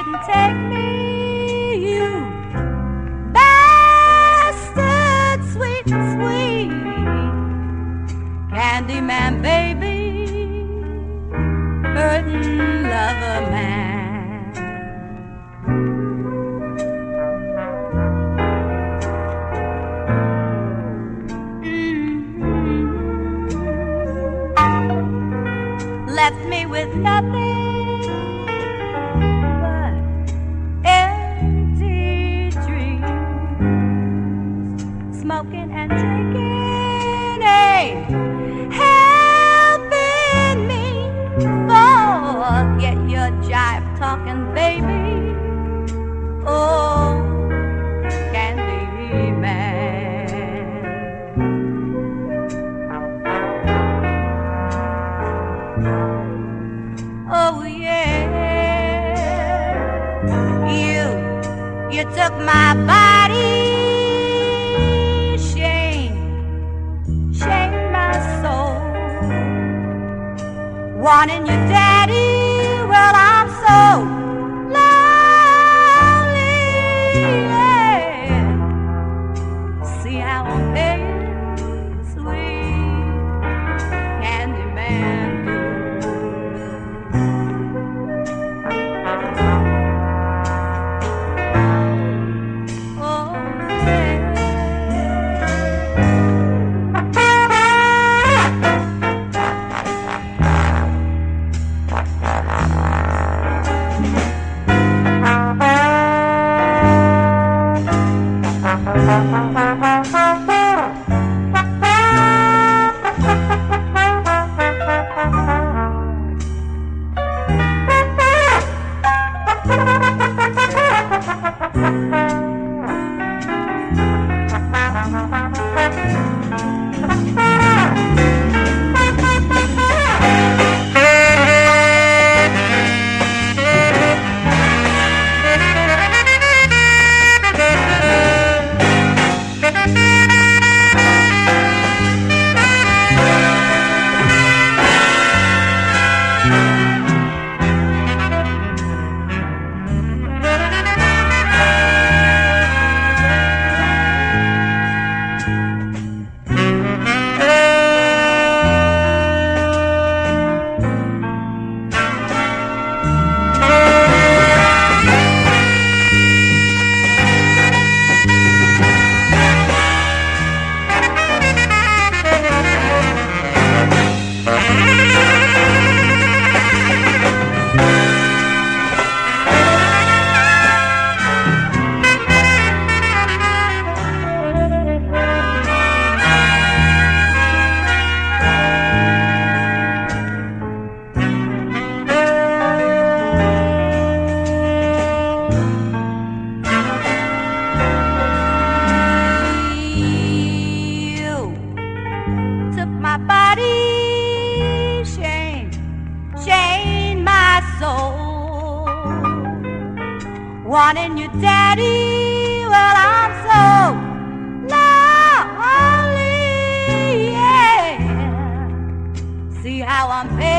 and take me, you bastard, sweet, sweet Candyman, baby, hurting lover man. Left me with nothing but empty dreams. Smoking and drinking ain't helping me forget your jive talking, baby. Oh, Candyman. Oh yeah, you took my body, shame my soul. Wanting your daddy, well I'm so lonely. Yeah. See how I'm paying, sweet Candyman. Wanting your daddy, well I'm so lonely, yeah. See how I'm paying.